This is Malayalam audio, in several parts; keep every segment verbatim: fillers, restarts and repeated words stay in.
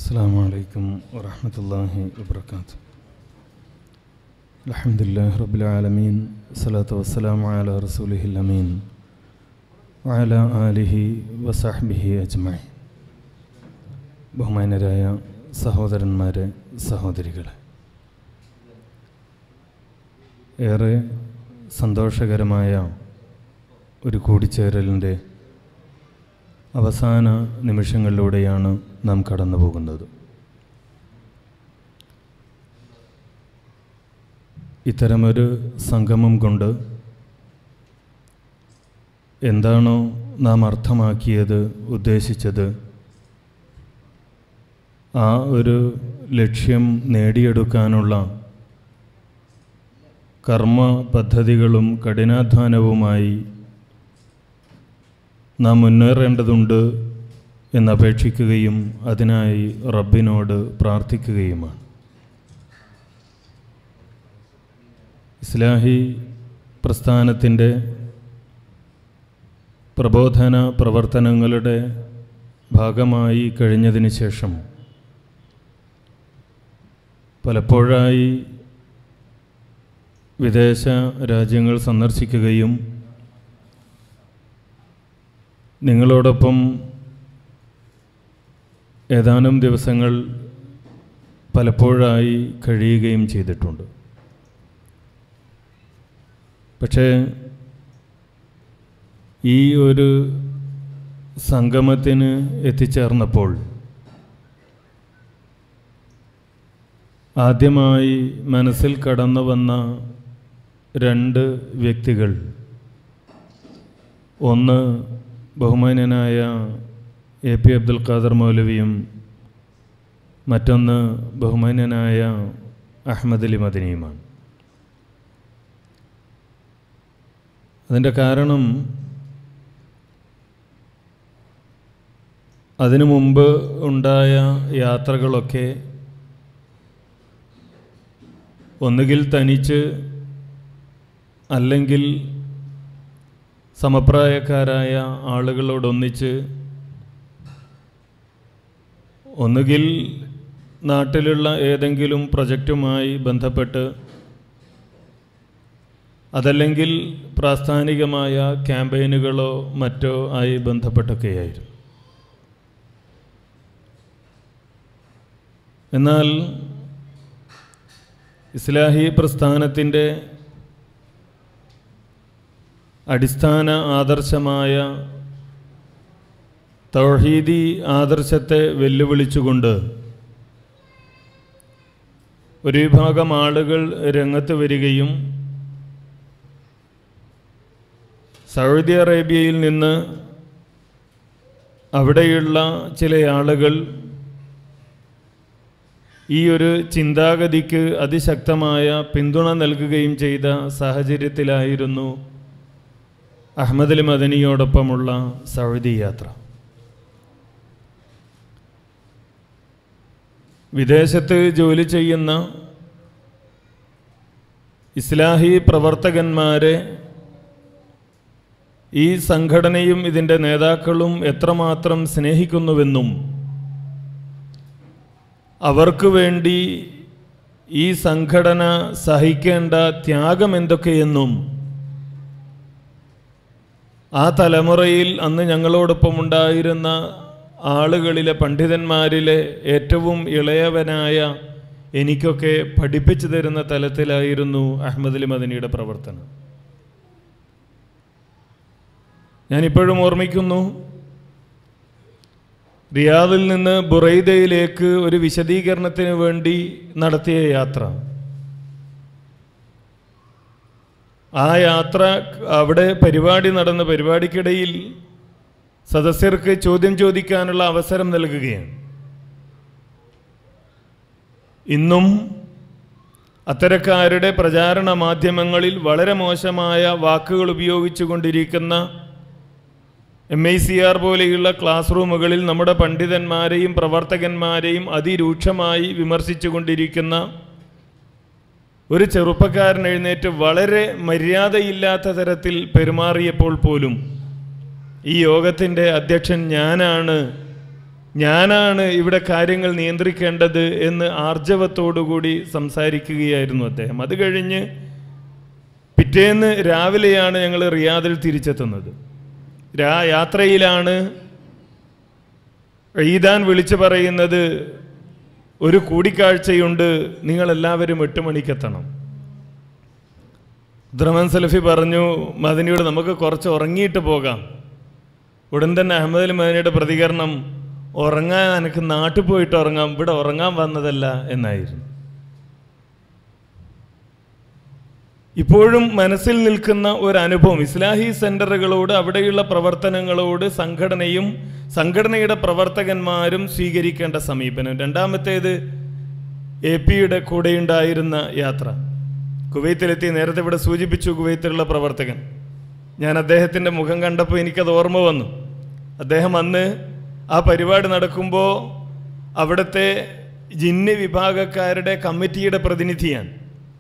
السلام عليكم ورحمة الله وبركاته. الحمد لله رب العالمين، الصلاة والسلام على رسوله الأمين وعلى آله وصحبه أجمعين. ബഹുമാന്യരായ സഹോദരന്മാരെ, സഹോദരികളെ, ഏറെ സന്തോഷകരമായ ഒരു കൂടിച്ചേരലിൻ്റെ അവസാന നിമിഷങ്ങളിലൂടെയാണ് നാം കടന്നു പോകുന്നത്. ഇത്തരമൊരു സംഗമം കൊണ്ട് എന്താണോ നാം അർത്ഥമാക്കിയത്, ഉദ്ദേശിച്ചത്, ആ ഒരു ലക്ഷ്യം നേടിയെടുക്കാനുള്ള കർമ്മ പദ്ധതികളും കഠിനാധ്വാനവുമായി നാം മുന്നേറേണ്ടതുണ്ട് എന്നപേക്ഷിക്കുകയും അതിനായി റബ്ബിനോട് പ്രാർത്ഥിക്കുകയുമാണ്. ഇസ്ലാഹി പ്രസ്ഥാനത്തിൻ്റെ പ്രബോധന പ്രവർത്തനങ്ങളുടെ ഭാഗമായി കഴിഞ്ഞതിന് ശേഷം പലപ്പോഴായി വിദേശ രാജ്യങ്ങൾ സന്ദർശിക്കുകയും നിങ്ങളോടൊപ്പം ഏതാനും ദിവസങ്ങൾ പലപ്പോഴായി കഴിയുകയും ചെയ്തിട്ടുണ്ട്. പക്ഷേ ഈ ഒരു സംഗമത്തിന് എത്തിച്ചേർന്നപ്പോൾ ആദ്യമായി മനസ്സിൽ കടന്നു വന്ന രണ്ട് വ്യക്തികൾ, ഒന്ന് ബഹുമാന്യനായ എ പി അബ്ദുൽ ഖാദർ മൗലവിയും മറ്റൊന്ന് ബഹുമാന്യനായ അഹമ്മദ് അലി മദനിയുമാണ്. അതിൻ്റെ കാരണം അതിനു മുമ്പ് ഉണ്ടായ യാത്രകളൊക്കെ ഒന്നുകിൽ തനിച്ച് അല്ലെങ്കിൽ സമപ്രായക്കാരായ ആളുകളോടൊന്നിച്ച്, ഒന്നുകിൽ നാട്ടിലുള്ള ഏതെങ്കിലും പ്രൊജക്റ്റുമായി ബന്ധപ്പെട്ട്, അതല്ലെങ്കിൽ പ്രാസ്ഥാനികമായ ക്യാമ്പയിനുകളോ മറ്റോ ആയി ബന്ധപ്പെട്ടൊക്കെയായിരുന്നു. എന്നാൽ ഇസ്ലാഹി പ്രസ്ഥാനത്തിൻ്റെ അടിസ്ഥാന ആദർശമായ തൗഹീദി ആദർശത്തെ വെല്ലുവിളിച്ചുകൊണ്ട് ഒരു വിഭാഗം ആളുകൾ രംഗത്ത് വരികയും സൗദി അറേബ്യയിൽ നിന്ന് അവിടെയുള്ള ചില ആളുകൾ ഈ ഒരു ചിന്താഗതിക്ക് അതിശക്തമായ പിന്തുണ നൽകുകയും ചെയ്ത സാഹചര്യത്തിലായിരുന്നു അഹമ്മദ് അലി മദനിയോടൊപ്പമുള്ള സൗദി യാത്ര. വിദേശത്ത് ജോലി ചെയ്യുന്ന ഇസ്ലാഹി പ്രവർത്തകന്മാരെ ഈ സംഘടനയും ഇതിൻ്റെ നേതാക്കളും എത്രമാത്രം സ്നേഹിക്കുന്നുവെന്നും അവർക്ക് വേണ്ടി ഈ സംഘടന സഹിക്കേണ്ട ത്യാഗം എന്തൊക്കെയെന്നും ആ തലമുറയിൽ അന്ന് ഞങ്ങളോടൊപ്പം ഉണ്ടായിരുന്ന ആളുകളിലെ പണ്ഡിതന്മാരിലെ ഏറ്റവും ഇളയവനായ എനിക്കൊക്കെ പഠിപ്പിച്ചു തരുന്ന തലത്തിലായിരുന്നു അഹമ്മദ് അലി മദനിയുടെ പ്രവർത്തനം. ഞാനിപ്പോഴും ഓർമ്മിക്കുന്നു, റിയാദിൽ നിന്ന് ബുറൈദയിലേക്ക് ഒരു വിശദീകരണത്തിന് വേണ്ടി നടത്തിയ യാത്ര. ആ യാത്ര, അവിടെ പരിപാടി നടന്ന പരിപാടിക്കിടയിൽ സദസ്യർക്ക് ചോദ്യം ചോദിക്കാനുള്ള അവസരം നൽകുകയാണ്. ഇന്നും അത്തരക്കാരുടെ പ്രചാരണ മാധ്യമങ്ങളിൽ വളരെ മോശമായ വാക്കുകൾ ഉപയോഗിച്ചു കൊണ്ടിരിക്കുന്ന എം ഐ സി ആർ പോലെയുള്ള ക്ലാസ് റൂമുകളിൽ നമ്മുടെ പണ്ഡിതന്മാരെയും പ്രവർത്തകന്മാരെയും അതിരൂക്ഷമായി വിമർശിച്ചു കൊണ്ടിരിക്കുന്ന ഒരു ചെറുപ്പക്കാരൻ എഴുന്നേറ്റ് വളരെ മര്യാദയില്ലാത്ത തരത്തിൽ പെരുമാറിയപ്പോൾ പോലും ഈ യോഗത്തിൻ്റെ അധ്യക്ഷൻ ഞാനാണ് ഞാനാണ് ഇവിടെ കാര്യങ്ങൾ നിയന്ത്രിക്കേണ്ടത് എന്ന് ആർജവത്തോടുകൂടി സംസാരിക്കുകയായിരുന്നു അദ്ദേഹം. അത് കഴിഞ്ഞ് പിറ്റേന്ന് രാവിലെയാണ് ഞങ്ങൾ റിയാദിൽ തിരിച്ചെത്തുന്നത്. രാ യാത്രയിലാണ് ഈദാൻ വിളിച്ചു പറയുന്നത്, ഒരു കൂടിക്കാഴ്ചയുണ്ട്, നിങ്ങളെല്ലാവരും എട്ട് മണിക്കെത്തണം. അബ്ദുറഹ്മാൻ സലഫി പറഞ്ഞു, മദനിയോട് നമുക്ക് കുറച്ച് ഉറങ്ങിയിട്ട് പോകാം. ഉടൻ തന്നെ അഹമ്മദ് അലി മദനിയുടെ പ്രതികരണം, ഉറങ്ങാൻ എനിക്ക് നാട്ടിൽ പോയിട്ട് ഉറങ്ങാം, ഇവിടെ ഉറങ്ങാൻ വന്നതല്ല എന്നായിരുന്നു. ഇപ്പോഴും മനസ്സിൽ നിൽക്കുന്ന ഒരു അനുഭവം, ഇസ്ലാഹി സെൻ്ററുകളോട്, അവിടെയുള്ള പ്രവർത്തനങ്ങളോട് സംഘടനയും സംഘടനയുടെ പ്രവർത്തകന്മാരും സ്വീകരിക്കേണ്ട സമീപനം. രണ്ടാമത്തേത് എ പിയുടെ കൂടെയുണ്ടായിരുന്ന യാത്ര. കുവൈത്തിലെത്തി, നേരത്തെ ഇവിടെ സൂചിപ്പിച്ചു കുവൈത്തിലുള്ള പ്രവർത്തകൻ. ഞാൻ അദ്ദേഹത്തിൻ്റെ മുഖം കണ്ടപ്പോൾ എനിക്കത് ഓർമ്മ വന്നു. അദ്ദേഹം അന്ന് ആ പരിപാടി നടക്കുമ്പോൾ അവിടുത്തെ ജിന്ന് വിഭാഗക്കാരുടെ കമ്മിറ്റിയുടെ പ്രതിനിധിയാണ്.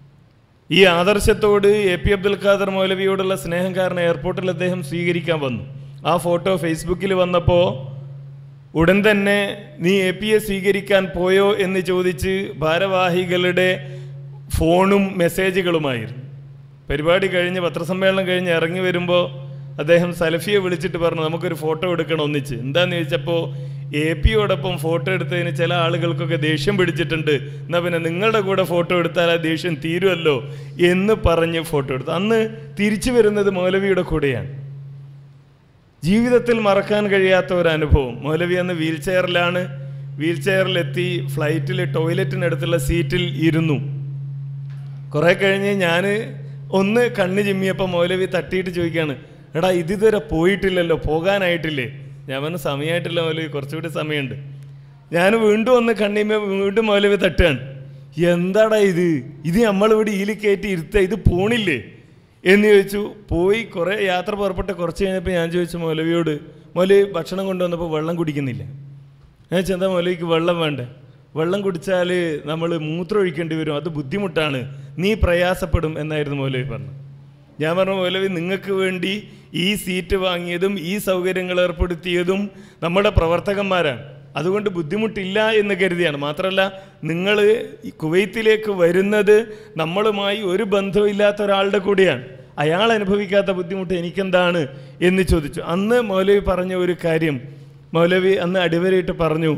ഈ ആദർശത്തോട് എ പി അബ്ദുൽ ഖാദർ മൗലവിയോടുള്ള സ്നേഹം കാരണം എയർപോർട്ടിൽ അദ്ദേഹം സ്വീകരിക്കാൻ വന്നു. ആ ഫോട്ടോ ഫേസ്ബുക്കിൽ വന്നപ്പോൾ ഉടൻ തന്നെ നീ എ പിയെ സ്വീകരിക്കാൻ പോയോ എന്ന് ചോദിച്ച് ഭാരവാഹികളുടെ ഫോണും മെസ്സേജുകളുമായിരുന്നു. പരിപാടി കഴിഞ്ഞ് പത്രസമ്മേളനം കഴിഞ്ഞ് ഇറങ്ങി വരുമ്പോൾ അദ്ദേഹം സലഫിയെ വിളിച്ചിട്ട് പറഞ്ഞു, നമുക്കൊരു ഫോട്ടോ എടുക്കണം ഒന്നിച്ച്. എന്താണെന്ന് ചോദിച്ചപ്പോൾ എ പിയോടൊപ്പം ഫോട്ടോ എടുത്തതിന് ചില ആളുകൾക്കൊക്കെ ദേഷ്യം പിടിച്ചിട്ടുണ്ട്, എന്നാൽ പിന്നെ നിങ്ങളുടെ കൂടെ ഫോട്ടോ എടുത്താൽ ആ ദേഷ്യം തീരുമല്ലോ എന്ന് പറഞ്ഞ് ഫോട്ടോ എടുത്തു. അന്ന് തിരിച്ചു വരുന്നത് മൗലവിയുടെ കൂടെയാണ്. ജീവിതത്തിൽ മറക്കാൻ കഴിയാത്ത ഒരു അനുഭവം. മൗലവി അന്ന് വീൽ ചെയറിലാണ്. വീൽ ചെയറിലെത്തി ഫ്ലൈറ്റിൽ ടോയ്ലറ്റിനടുത്തുള്ള സീറ്റിൽ ഇരുന്നു. കുറേ കഴിഞ്ഞ് ഞാൻ ഒന്ന് കണ്ണ് ചിമ്മിയപ്പോൾ മൗലവി തട്ടിയിട്ട് ചോദിക്കുകയാണ്, എടാ ഇതിതുവരെ പോയിട്ടില്ലല്ലോ, പോകാനായിട്ടില്ലേ? ഞാൻ പറഞ്ഞു, സമയമായിട്ടില്ല മൗലവി, കുറച്ചുകൂടി സമയമുണ്ട്. ഞാൻ വീണ്ടും ഒന്ന് കണ്ണിമ്മ വീണ്ടും മൗലവി തട്ടുകയാണ്. എന്താടാ ഇത് ഇത് നമ്മളിവിടെ ഈലി കയറ്റി ഇരുത്തുക, ഇത് പോണില്ലേ എന്ന് ചോദിച്ചു. പോയി കുറേ യാത്ര പുറപ്പെട്ട് കുറച്ച് കഴിഞ്ഞപ്പോൾ ഞാൻ ചോദിച്ചു മൗലവിയോട്, മൗലവി ഭക്ഷണം കൊണ്ടുവന്നപ്പോൾ വെള്ളം കുടിക്കുന്നില്ല. ഞാൻ ചെന്താ മൗലവിക്ക് വെള്ളം വേണ്ടേ? വെള്ളം കുടിച്ചാൽ നമ്മൾ മൂത്രം ഒഴിക്കേണ്ടി വരും, അത് ബുദ്ധിമുട്ടാണ്, നീ പ്രയാസപ്പെടും എന്നായിരുന്നു മൗലവി പറഞ്ഞു. ഞാൻ പറഞ്ഞു, മൗലവി നിങ്ങൾക്ക് വേണ്ടി ഈ സീറ്റ് വാങ്ങിയതും ഈ സൗകര്യങ്ങൾ ഏർപ്പെടുത്തിയതും നമ്മുടെ പ്രവർത്തകന്മാരാണ്, അതുകൊണ്ട് ബുദ്ധിമുട്ടില്ല എന്ന് കരുതിയാണ്. മാത്രമല്ല നിങ്ങൾ കുവൈത്തിലേക്ക് വരുന്നത് നമ്മളുമായി ഒരു ബന്ധമില്ലാത്ത ഒരാളുടെ കൂടെയാണ്, അയാൾ അനുഭവിക്കാത്ത ബുദ്ധിമുട്ട് എനിക്കെന്താണ് എന്ന് ചോദിച്ചു. അന്ന് മൗലവി പറഞ്ഞ ഒരു കാര്യം, മൗലവി അന്ന് അടിവരയിട്ട് പറഞ്ഞു,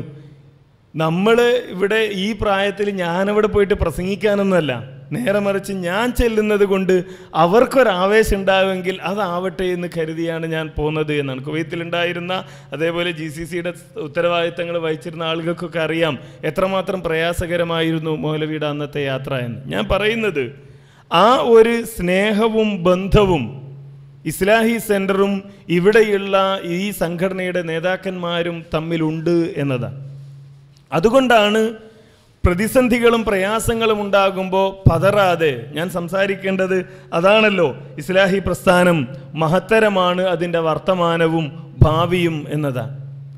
നമ്മൾ ഇവിടെ ഈ പ്രായത്തിൽ ഞാനവിടെ പോയിട്ട് പ്രസംഗിക്കാനൊന്നുമല്ല, നേരെ മറിച്ച് ഞാൻ ചെല്ലുന്നത് കൊണ്ട് അവർക്കൊരാവേശം ഉണ്ടാവുമെങ്കിൽ അതാവട്ടെ എന്ന് കരുതിയാണ് ഞാൻ പോകുന്നത് എന്നാണ്. കുവൈത്തിലുണ്ടായിരുന്ന അതേപോലെ ജി സി സിയുടെ ഉത്തരവാദിത്തങ്ങൾ വഹിച്ചിരുന്ന ആളുകൾക്കൊക്കെ അറിയാം എത്രമാത്രം പ്രയാസകരമായിരുന്നു മൗലവിയുടെ അന്നത്തെ യാത്ര എന്ന്. ഞാൻ പറയുന്നത് ആ ഒരു സ്നേഹവും ബന്ധവും ഇസ്ലാഹി സെൻ്ററും ഇവിടെയുള്ള ഈ സംഘടനയുടെ നേതാക്കന്മാരും തമ്മിലുണ്ട് എന്നതാണ്. അതുകൊണ്ടാണ് പ്രതിസന്ധികളും പ്രയാസങ്ങളും ഉണ്ടാകുമ്പോൾ പതറാതെ ഞാൻ സംസാരിക്കേണ്ടത് അതാണല്ലോ. ഇസ്ലാഹി പ്രസ്ഥാനം മഹത്തരമാണ്, അതിൻ്റെ വർത്തമാനവും ഭാവിയും എന്നതാണ്.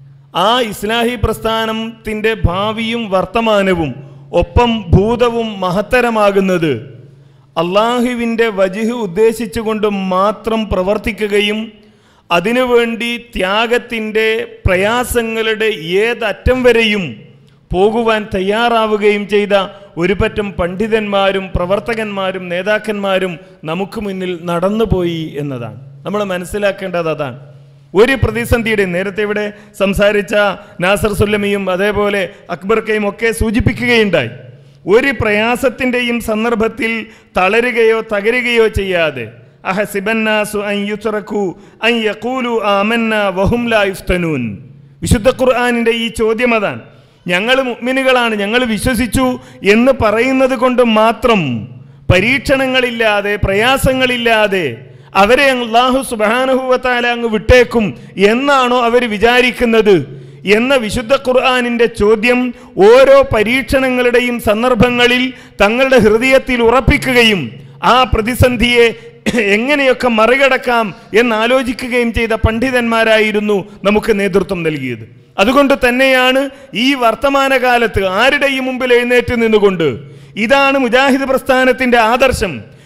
ആ ഇസ്ലാഹി പ്രസ്ഥാനത്തിൻ്റെ ഭാവിയും വർത്തമാനവും ഒപ്പം ഭൂതവും മഹത്തരമാകുന്നത് അള്ളാഹുവിൻ്റെ വജ്ഹ് ഉദ്ദേശിച്ചുകൊണ്ട് മാത്രം പ്രവർത്തിക്കുകയും അതിനുവേണ്ടി ത്യാഗത്തിൻ്റെ പ്രയാസങ്ങളുടെ ഏതറ്റം വരെയും പോകുവാൻ തയ്യാറാവുകയും ചെയ്ത ഒരു പറ്റം പണ്ഡിതന്മാരും പ്രവർത്തകന്മാരും നേതാക്കന്മാരും നമുക്ക് മുന്നിൽ നടന്നുപോയി എന്നതാണ്. നമ്മൾ മനസ്സിലാക്കേണ്ടത് അതാണ്. ഒരു പ്രതിസന്ധിയുടെ, നേരത്തെ ഇവിടെ സംസാരിച്ച നാസർ സുല്ലമിയും അതേപോലെ അക്ബർ കയും ഒക്കെ സൂചിപ്പിക്കുകയുണ്ടായി, ഒരു പ്രയാസത്തിൻ്റെയും സന്ദർഭത്തിൽ തളരുകയോ തകരുകയോ ചെയ്യാതെ അഹസിബന്നാസു അൻ യുത്രകു അൻ യഖൂലു ആമന്നാ വഹും ലാ യുഫ്തനൂൻ. വിശുദ്ധ ഖുർആനിൻ്റെ ഈ ചോദ്യം അതാണ്. ഞങ്ങൾ മുഅ്മിനുകളാണ്, ഞങ്ങൾ വിശ്വസിച്ചു എന്ന് പറയുന്നത് കൊണ്ട് മാത്രം പരീക്ഷണങ്ങളില്ലാതെ പ്രയാസങ്ങളില്ലാതെ അവരെ അല്ലാഹു സുബ്ഹാനഹു വ തആല അങ്ങ് വിട്ടേക്കും എന്നാണോ അവർ വിചാരിക്കുന്നത് എന്ന വിശുദ്ധ ഖുർആനിൻ്റെ ചോദ്യം ഓരോ പരീക്ഷണങ്ങളുടെയും സന്ദർഭങ്ങളിൽ തങ്ങളുടെ ഹൃദയത്തിൽ ഉറപ്പിക്കുകയും ആ പ്രതിസന്ധിയെ എങ്ങനെയൊക്കെ മറികടക്കാം എന്നാലോചിക്കുകയും ചെയ്ത പണ്ഡിതന്മാരായിരുന്നു നമുക്ക് നേതൃത്വം നൽകിയത്. അതുകൊണ്ട് തന്നെയാണ് ഈ വർത്തമാനകാലത്ത് ആരുടെയും മുമ്പിൽ എഴുന്നേറ്റ് നിന്നുകൊണ്ട് ഇതാണ് മുജാഹിദ് പ്രസ്ഥാനത്തിൻ്റെ ആദർശം,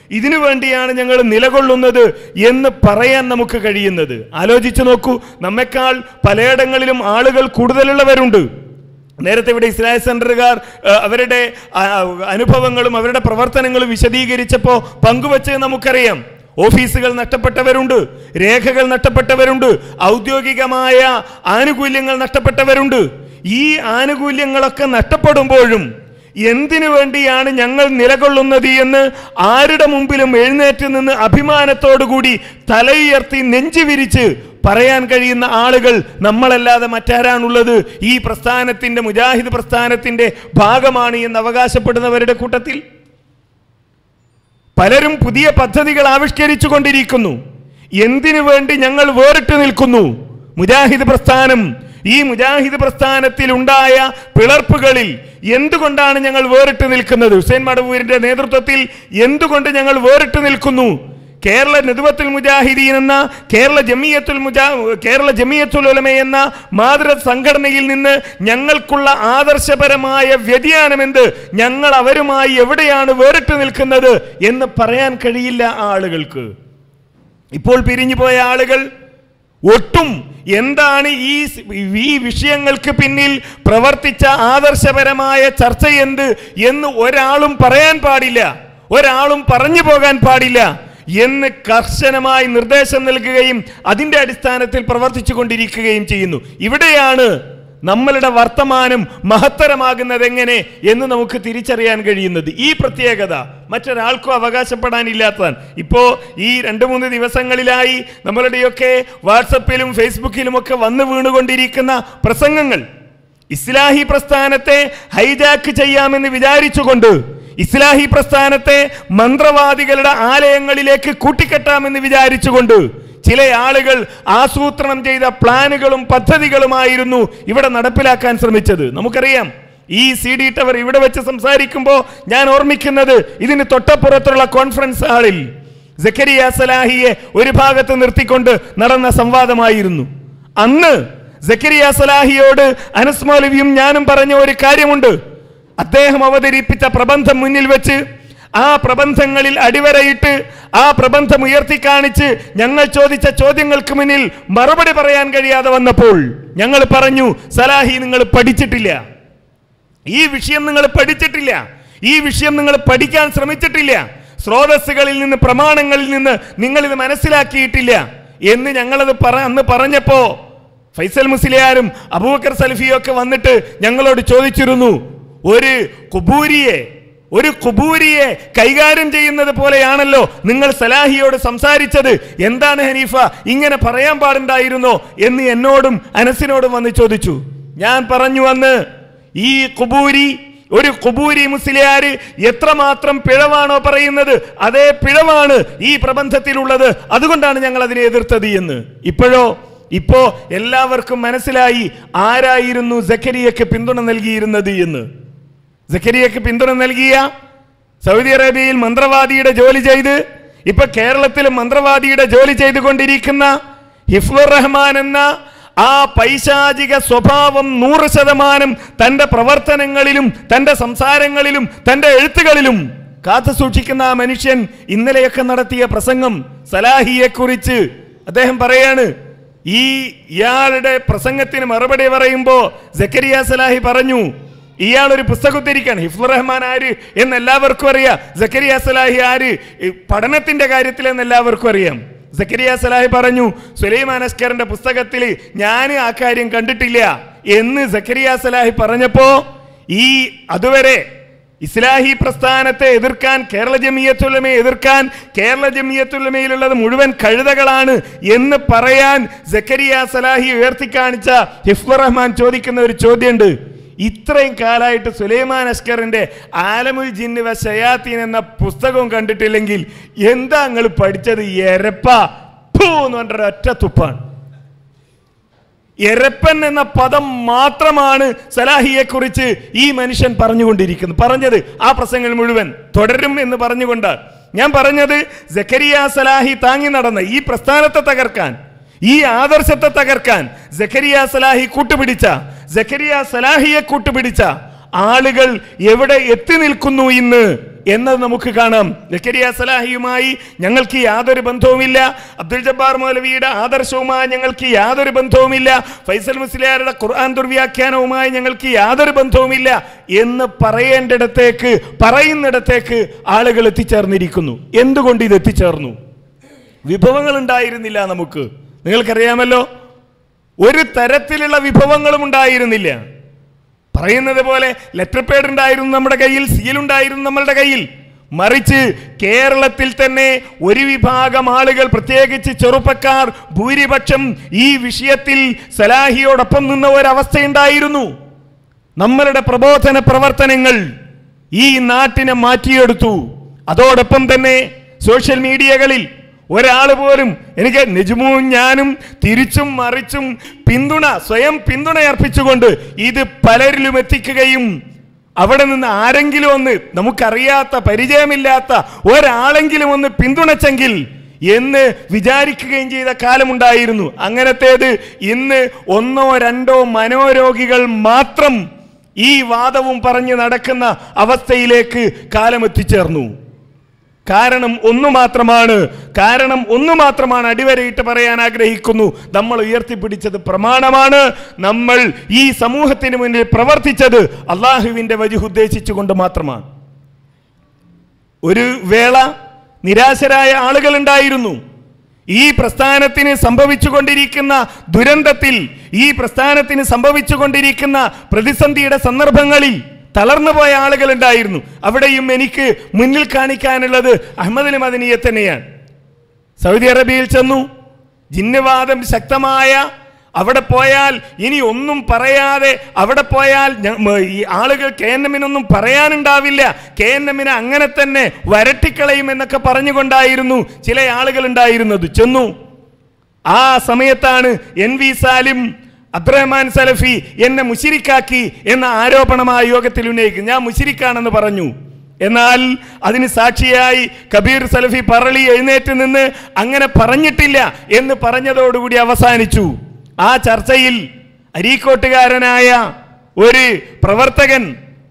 ഇതിനു വേണ്ടിയാണ് ഞങ്ങൾ നിലകൊള്ളുന്നത് എന്ന് പറയാൻ നമുക്ക് കഴിയുന്നത്. ആലോചിച്ചു നോക്കൂ, നമ്മെക്കാൾ പലയിടങ്ങളിലും ആളുകൾ കൂടുതലുള്ളവരുണ്ട്. നേരത്തെ ഇവിടെ ഇസ്ലാഹി സെന്ററുകാർ അവരുടെ അനുഭവങ്ങളും അവരുടെ പ്രവർത്തനങ്ങളും വിശദീകരിച്ചപ്പോൾ പങ്കുവച്ച് നമുക്കറിയാം. ഓഫീസുകൾ നഷ്ടപ്പെട്ടവരുണ്ട്, രേഖകൾ നഷ്ടപ്പെട്ടവരുണ്ട്, ഔദ്യോഗികമായ ആനുകൂല്യങ്ങൾ നഷ്ടപ്പെട്ടവരുണ്ട്. ഈ ആനുകൂല്യങ്ങളൊക്കെ നഷ്ടപ്പെടുമ്പോഴും എന്തിനു വേണ്ടിയാണ് ഞങ്ങൾ നിലകൊള്ളുന്നത് എന്ന് ആരുടെ മുമ്പിലും എഴുന്നേറ്റ് നിന്ന് അഭിമാനത്തോടുകൂടി തലയുയർത്തി നെഞ്ചു വിരിച്ച് പറയാൻ കഴിയുന്ന ആളുകൾ നമ്മളല്ലാതെ മറ്റാരാണുള്ളത്? ഈ പ്രസ്ഥാനത്തിന്റെ, മുജാഹിദ് പ്രസ്ഥാനത്തിന്റെ ഭാഗമാണ് എന്ന് അവകാശപ്പെടുന്നവരുടെ കൂട്ടത്തിൽ പലരും പുതിയ പദ്ധതികൾ ആവിഷ്കരിച്ചു കൊണ്ടിരിക്കുന്നു. എന്തിനു വേണ്ടി ഞങ്ങൾ വേറിട്ട് നിൽക്കുന്നു? മുജാഹിദ് പ്രസ്ഥാനം, ഈ മുജാഹിദ് പ്രസ്ഥാനത്തിൽ ഉണ്ടായ പിളർപ്പുകളിൽ എന്തുകൊണ്ടാണ് ഞങ്ങൾ വേറിട്ട് നിൽക്കുന്നത്? ഹുസൈൻ മടവൂരിന്റെ നേതൃത്വത്തിൽ എന്തുകൊണ്ട് ഞങ്ങൾ വേറിട്ട് നിൽക്കുന്നു? കേരള നദ്വത്തുൽ മുജാഹിദീൻ എന്ന കേരള ജമിയത്തുൽ മുജാ കേരള ജമിയത്തുൽ ഉലമ എന്ന മാതൃ സംഘടനയിൽ നിന്ന് ഞങ്ങൾക്കുള്ള ആദർശപരമായ വ്യതിയാനം എന്ത്? ഞങ്ങൾ അവരുമായി എവിടെയാണ് വേറിട്ട് നിൽക്കുന്നത് എന്ന് പറയാൻ കഴിയില്ല ആളുകൾക്ക്. ഇപ്പോൾ പിരിഞ്ഞു പോയ ആളുകൾ ഒട്ടും എന്താണ് ഈ ഈ വിഷയങ്ങൾക്ക് പിന്നിൽ പ്രവർത്തിച്ച ആദർശപരമായ ചർച്ച എന്ത് എന്ന് ഒരാളും പറയാൻ പാടില്ല, ഒരാളും പറഞ്ഞു പോകാൻ പാടില്ല എന്ന് കർശനമായി നിർദ്ദേശം നൽകുകയും അതിൻ്റെ അടിസ്ഥാനത്തിൽ പ്രവർത്തിച്ചു കൊണ്ടിരിക്കുകയും ചെയ്യുന്നു. ഇവിടെയാണ് നമ്മളുടെ വർത്തമാനം മഹത്തരമാകുന്നത് എങ്ങനെ എന്ന് നമുക്ക് തിരിച്ചറിയാൻ കഴിയുന്നത്. ഈ പ്രത്യേകത മറ്റൊരാൾക്കും അവകാശപ്പെടാനില്ലാത്തതാണ്. ഇപ്പോൾ ഈ രണ്ട് മൂന്ന് ദിവസങ്ങളിലായി നമ്മളുടെയൊക്കെ വാട്സപ്പിലും ഫേസ്ബുക്കിലും ഒക്കെ വന്നു വീണുകൊണ്ടിരിക്കുന്ന പ്രസംഗങ്ങൾ ഇസ്ലാഹി പ്രസ്ഥാനത്തെ ഹൈജാക്ക് ചെയ്യാമെന്ന് വിചാരിച്ചുകൊണ്ട്, ഇസ്ലാഹി പ്രസ്ഥാനത്തെ മന്ത്രവാദികളുടെ ആലയങ്ങളിലേക്ക് കൂട്ടിക്കെട്ടാമെന്ന് വിചാരിച്ചുകൊണ്ട് ചില ആളുകൾ ആസൂത്രണം ചെയ്ത പ്ലാനുകളും പദ്ധതികളുമായിരുന്നു ഇവിടെ നടപ്പിലാക്കാൻ ശ്രമിച്ചത്. നമുക്കറിയാം, ഈ സി ഡി ടവർ ഇവിടെ വെച്ച് സംസാരിക്കുമ്പോൾ ഞാൻ ഓർമ്മിക്കുന്നത് ഇതിന് തൊട്ടപ്പുറത്തുള്ള കോൺഫറൻസ് ഹാളിൽ സക്കരിയ സലാഹിയെ ഒരു ഭാഗത്ത് നിർത്തിക്കൊണ്ട് നടന്ന സംവാദമായിരുന്നു. അന്ന് സക്കരിയ സലാഹിയോട് അനസ് മൗലവിയും ഞാനും പറഞ്ഞ ഒരു കാര്യമുണ്ട്. അദ്ദേഹം അവതരിപ്പിച്ച പ്രബന്ധം മുന്നിൽ വെച്ച് ആ പ്രബന്ധങ്ങളിൽ അടിവരയിട്ട് ആ പ്രബന്ധം ഉയർത്തി കാണിച്ച് ഞങ്ങൾ ചോദിച്ച ചോദ്യങ്ങൾക്ക് മുന്നിൽ മറുപടി പറയാൻ കഴിയാതെ വന്നപ്പോൾ ഞങ്ങൾ പറഞ്ഞു, സലാഹി നിങ്ങൾ പഠിച്ചിട്ടില്ല, ഈ വിഷയം നിങ്ങൾ പഠിച്ചിട്ടില്ല, ഈ വിഷയം നിങ്ങൾ പഠിക്കാൻ ശ്രമിച്ചിട്ടില്ല, സ്രോതസ്സുകളിൽ നിന്ന് പ്രമാണങ്ങളിൽ നിന്ന് നിങ്ങൾ ഇത് മനസ്സിലാക്കിയിട്ടില്ല എന്ന് ഞങ്ങളത് പറ അന്ന് പറഞ്ഞപ്പോ ഫൈസൽ മുസ്ലിയാരും അബൂബക്കർ സലഫിയും ഒക്കെ വന്നിട്ട് ഞങ്ങളോട് ചോദിച്ചിരുന്നു, ഒരു ഖുബൂരിയെ ഒരു ഖുബൂരിയെ കൈകാര്യം ചെയ്യുന്നത് പോലെയാണല്ലോ നിങ്ങൾ സലാഹിയോട് സംസാരിച്ചത്, എന്താണ് ഹനീഫ, ഇങ്ങനെ പറയാൻ പാടുണ്ടായിരുന്നോ എന്ന് എന്നോടും അനസിനോടും വന്ന് ചോദിച്ചു. ഞാൻ പറഞ്ഞു അന്ന്, ഈ ഖുബൂരി ഒരു ഖുബൂരി മുസ്ലിയാര് എത്രമാത്രം പിഴവാണോ പറയുന്നത് അതേ പിഴവാണ് ഈ പ്രബന്ധത്തിലുള്ളത്, അതുകൊണ്ടാണ് ഞങ്ങൾ അതിനെ എതിർത്തത് എന്ന്. ഇപ്പോഴോ ഇപ്പോ എല്ലാവർക്കും മനസ്സിലായി ആരായിരുന്നു സക്കരിയക്ക് പിന്തുണ നൽകിയിരുന്നത് എന്ന്. സക്കരിയക്ക് പിന്തുണ നൽകിയ സൗദി അറേബ്യയിൽ മന്ത്രവാദിയുടെ ജോലി ചെയ്ത് ഇപ്പൊ കേരളത്തിൽ മന്ത്രവാദിയുടെ ജോലി ചെയ്തുകൊണ്ടിരിക്കുന്ന ഹിഫ്ലുർ റഹ്മാൻ എന്ന ആ പൈശാചിക സ്വഭാവം നൂറ് ശതമാനം തന്റെ പ്രവർത്തനങ്ങളിലും തന്റെ സംസാരങ്ങളിലും തന്റെ എഴുത്തുകളിലും കാത്തു സൂക്ഷിക്കുന്ന ആ മനുഷ്യൻ ഇന്നലെയൊക്കെ നടത്തിയ പ്രസംഗം സലാഹിയെ കുറിച്ച് അദ്ദേഹം പറയാണ്, ഈ ഇയാളുടെ പ്രസംഗത്തിന് മറുപടി പറയുമ്പോ സക്കരിയ സലാഹി പറഞ്ഞു, ഇയാൾ ഒരു പുസ്തകം ഉദ്ധരിക്കാണ്. ഹിഫ്ലുർ റഹ്മാൻ ആര് എന്ന് എല്ലാവർക്കും അറിയാം, സക്കരിയ സലാഹി ആര് പഠനത്തിന്റെ കാര്യത്തിൽ എന്ന് എല്ലാവർക്കും അറിയാം. സക്കരിയ സലാഹി പറഞ്ഞു, സുലൈമാൻ അസ്കറിന്റെ പുസ്തകത്തിൽ ഞാൻ ആ കാര്യം കണ്ടിട്ടില്ല എന്ന് സക്കരിയ സലാഹി പറഞ്ഞപ്പോ ഈ അതുവരെ ഇസ്ലാഹി പ്രസ്ഥാനത്തെ എതിർക്കാൻ, കേരള ജമിയത്തുൽ ഉലമയെ എതിർക്കാൻ കേരള ജമിയത്തുൽ ഉലമയിലുള്ളത് മുഴുവൻ കഴുതകളാണ് എന്ന് പറയാൻ സക്കരിയ സലാഹി ഉയർത്തിക്കാണിച്ച ഹിഫ്ലുർ റഹ്മാൻ ചോദിക്കുന്ന ഒരു ചോദ്യമുണ്ട്. ഇത്രയും കാലമായിട്ട് സുലൈമാൻ അസ്കറിന്റെ ആലമുൽ ജിന്ന് വ ശയാത്തീൻ എന്ന പുസ്തകവും കണ്ടിട്ടില്ലെങ്കിൽ എന്താ നിങ്ങൾ പഠിച്ചത്? എരപ്പ എന്ന് പറഞ്ഞ ഒറ്റ തുപ്പാണ്. എരപ്പൻ എന്ന പദം മാത്രമാണ് സലാഹിയെ കുറിച്ച് ഈ മനുഷ്യൻ പറഞ്ഞുകൊണ്ടിരിക്കുന്നത്. പറഞ്ഞത് ആ പ്രസംഗങ്ങൾ മുഴുവൻ തുടരും എന്ന് പറഞ്ഞുകൊണ്ട് ഞാൻ പറഞ്ഞത്, സക്കരിയ സലാഹി താങ്ങി നടന്ന ഈ പ്രസ്ഥാനത്തെ തകർക്കാൻ, ഈ ആദർശത്തെ തകർക്കാൻ സക്കരിയ സലാഹി കൂട്ടുപിടിച്ച, സക്കരിയ സലാഹിയെ കൂട്ടുപിടിച്ച ആളുകൾ എവിടെ എത്തി നിൽക്കുന്നു ഇന്ന് എന്നത് നമുക്ക് കാണാം. സക്കരിയ സലാഹിയുമായി ഞങ്ങൾക്ക് യാതൊരു ബന്ധവുമില്ല, അബ്ദുൽ ജബ്ബാർ മൗലവിയുടെ ആദർശവുമായി ഞങ്ങൾക്ക് യാതൊരു ബന്ധവുമില്ല, ഫൈസൽ മുസ്ലിയാരുടെ ഖുർആൻ ദുർവ്യാഖ്യാനവുമായി ഞങ്ങൾക്ക് യാതൊരു ബന്ധവുമില്ല എന്ന് പറയേണ്ടിടത്തേക്ക് പറയുന്നിടത്തേക്ക് ആളുകൾ എത്തിച്ചേർന്നിരിക്കുന്നു. എന്തുകൊണ്ട് ഇത് എത്തിച്ചേർന്നു? വിഭവങ്ങൾ ഉണ്ടായിരുന്നില്ല. നമുക്ക് നിങ്ങൾക്കറിയാമല്ലോ, ഒരു തരത്തിലുള്ള വിഭവങ്ങളും ഉണ്ടായിരുന്നില്ല. പറയുന്നത് പോലെ ലെറ്റർ പേഡ് ഉണ്ടായിരുന്നു നമ്മുടെ കയ്യിൽ, സീലുണ്ടായിരുന്നു നമ്മളുടെ കയ്യിൽ. മറിച്ച് കേരളത്തിൽ തന്നെ ഒരു വിഭാഗം ആളുകൾ, പ്രത്യേകിച്ച് ചെറുപ്പക്കാർ ഭൂരിപക്ഷം ഈ വിഷയത്തിൽ സലാഹിയോടൊപ്പം നിന്ന ഒരവസ്ഥയുണ്ടായിരുന്നു. നമ്മളുടെ പ്രബോധന പ്രവർത്തനങ്ങൾ ഈ നാട്ടിനെ മാറ്റിയെടുത്തു. അതോടൊപ്പം തന്നെ സോഷ്യൽ മീഡിയകളിൽ ഒരാൾ പോലും എനിക്ക് നെജ്മുവും ഞാനും തിരിച്ചും മറിച്ചും പിന്തുണ സ്വയം പിന്തുണ അർപ്പിച്ചുകൊണ്ട് ഇത് പലരിലും എത്തിക്കുകയും അവിടെ നിന്ന് ആരെങ്കിലും ഒന്ന്, നമുക്കറിയാത്ത പരിചയമില്ലാത്ത ഒരാളെങ്കിലും ഒന്ന് പിന്തുണച്ചെങ്കിൽ എന്ന് വിചാരിക്കുകയും ചെയ്ത കാലമുണ്ടായിരുന്നു. അങ്ങനത്തേത് ഇന്ന് ഒന്നോ രണ്ടോ മനോരോഗികൾ മാത്രം ഈ വാദവും പറഞ്ഞ് നടക്കുന്ന അവസ്ഥയിലേക്ക് കാലം എത്തിച്ചേർന്നു. കാരണം ഒന്നു മാത്രമാണ് കാരണം ഒന്നു മാത്രമാണ് അടിവരയിട്ട് പറയാൻ ആഗ്രഹിക്കുന്നു. നമ്മൾ ഉയർത്തിപ്പിടിച്ചത് പ്രമാണമാണ്. നമ്മൾ ഈ സമൂഹത്തിന് മുന്നിൽ പ്രവർത്തിച്ചത് അള്ളാഹുവിൻ്റെ വജ്ഹ് ഉദ്ദേശിച്ചുകൊണ്ട് മാത്രമാണ്. ഒരു വേള നിരാശരായ ആളുകൾ ഉണ്ടായിരുന്നു. ഈ പ്രസ്ഥാനത്തിന് സംഭവിച്ചുകൊണ്ടിരിക്കുന്ന ദുരന്തത്തിൽ, ഈ പ്രസ്ഥാനത്തിന് സംഭവിച്ചുകൊണ്ടിരിക്കുന്ന പ്രതിസന്ധിയുടെ സന്ദർഭങ്ങളിൽ തളർന്നുപോയ ആളുകൾ ഉണ്ടായിരുന്നു. അവിടെയും എനിക്ക് മുന്നിൽ കാണിക്കാനുള്ളത് അഹ്മദ് അൽ മദനിയെ തന്നെയാണ്. സൗദി അറേബ്യയിൽ ചെന്നു, ജിന്നവാദം ശക്തമായ അവിടെ പോയാൽ ഇനി ഒന്നും പറയാതെ അവിടെ പോയാൽ ഈ ആളുകൾ കെ എൻ എമ്മിനൊന്നും പറയാനുണ്ടാവില്ല, കെ എൻ എമ്മിനെ അങ്ങനെ തന്നെ വരട്ടിക്കളയും എന്നൊക്കെ പറഞ്ഞുകൊണ്ടായിരുന്നു ചില ആളുകൾ ഉണ്ടായിരുന്നത്. ചെന്നു. ആ സമയത്താണ് എൻ വി സാലിം അബ്ദുറഹ്മാൻ സലഫി എന്നെ മുശിരിക്കാക്കി എന്ന ആരോപണം ആ യോഗത്തിൽ ഉന്നയിക്കും. ഞാൻ മുശിരിക്കാണെന്ന് പറഞ്ഞു. എന്നാൽ അതിന് സാക്ഷിയായി കബീർ സലഫി പറളി എഴുന്നേറ്റ് നിന്ന് അങ്ങനെ പറഞ്ഞിട്ടില്ല എന്ന് പറഞ്ഞതോടുകൂടി അവസാനിച്ചു. ആ ചർച്ചയിൽ അരീക്കോട്ടുകാരനായ ഒരു പ്രവർത്തകൻ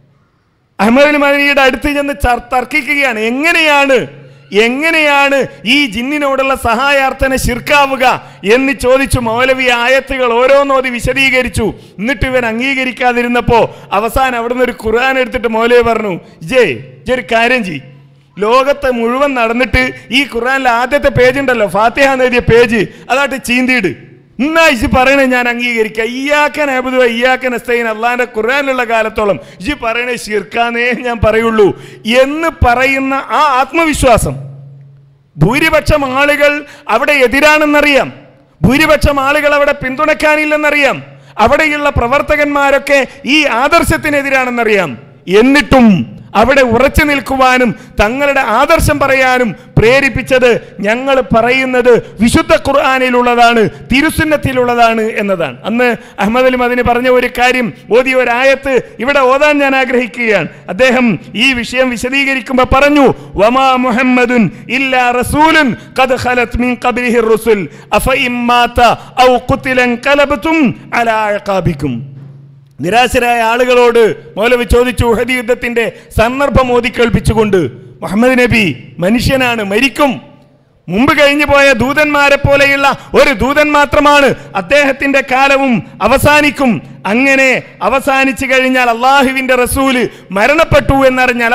അഹ്മദ് അൽ മദനിയുടെ അടുത്ത് ചെന്ന് തർക്കിക്കുകയാണ്. എങ്ങനെയാണ് എങ്ങനെയാണ് ഈ ജിന്നിനോടുള്ള സഹായാർത്ഥന ശിർക്കാവുക എന്ന് ചോദിച്ചു. മൗലവി ആയത്തുകൾ ഓരോന്നോതി വിശദീകരിച്ചു. എന്നിട്ട് ഇവൻ അംഗീകരിക്കാതിരുന്നപ്പോൾ അവസാനം അവിടുന്ന് ഒരു ഖുർആൻ എടുത്തിട്ട് മൗലവി പറഞ്ഞു, ജേ ജെ ഒരു കാര്യം ചെയ്, ലോകത്തെ മുഴുവൻ നടന്നിട്ട് ഈ ഖുർആനിലെ ആദ്യത്തെ പേജ് ഉണ്ടല്ലോ, ഫാത്തിഹ എന്നെഴുതിയ പേജ്, അതായിട്ട് ചീന്തിയിട്. എന്നാ ഇജ് പറയണേ ഞാൻ അംഗീകരിക്കുക. ഇയ്യാക്കൻ അബ്ദു ഇയ്യാക്കൻ നസ്തഈൻ അള്ളാഹിന്റെ ഖുർആനിലുള്ള കാലത്തോളം ഇജ് പറയണേ ശിർക്കാന്നേ ഞാൻ പറയുള്ളൂ എന്ന് പറയുന്ന ആ ആത്മവിശ്വാസം ഭൂരിപക്ഷം ആളുകൾ അവിടെ എതിരാണെന്നറിയാം. ഭൂരിപക്ഷം ആളുകൾ അവിടെ പിന്തുണക്കാനില്ലെന്നറിയാം. അവിടെയുള്ള പ്രവർത്തകന്മാരൊക്കെ ഈ ആദർശത്തിനെതിരാണെന്നറിയാം. എന്നിട്ടും അവിടെ ഉറച്ചു നിൽക്കുവാനും തങ്ങളുടെ ആദർശം പറയാനും പ്രേരിപ്പിച്ചത് ഞങ്ങൾ പറയുന്നത് വിശുദ്ധ ഖുർആനിലുള്ളതാണ്, തിരുസുന്നത്തിലുള്ളതാണ് എന്നതാണ്. അന്ന് അഹ്മദ് അൽ മദനി പറഞ്ഞ ഒരു കാര്യം, ഓതിയ ഒരായത്ത് ഇവിടെ ഓതാൻ ഞാൻ ആഗ്രഹിക്കുകയാണ്. അദ്ദേഹം ഈ വിഷയം വിശദീകരിക്കുമ്പോൾ പറഞ്ഞു, വമാ മുഹമ്മദുൻ ഇല്ലാ റസൂലുൻ ഖദ് ഖലത് മിൻ ഖബ്ലിഹി റുസുൽ അഫഇൻ മാത ഔ ഖുതില ഖലബതും അലാ അഖാബികും. നിരാശരായ ആളുകളോട് മൗലവി ചോദിച്ചു, ഉഹദ് യുദ്ധത്തിന്റെ സന്ദർഭം ഓതി കേൾപ്പിച്ചുകൊണ്ട്, മുഹമ്മദ് നബി മനുഷ്യനാണ്, മരിക്കും, മുമ്പ് കഴിഞ്ഞു പോയ ദൂതന്മാരെ പോലെയുള്ള ഒരു ദൂതൻ മാത്രമാണ്, അദ്ദേഹത്തിന്റെ കാലവും അവസാനിക്കും. അങ്ങനെ അവസാനിച്ചു കഴിഞ്ഞാൽ അള്ളാഹുവിന്റെ റസൂല് മരണപ്പെട്ടു എന്നറിഞ്ഞാൽ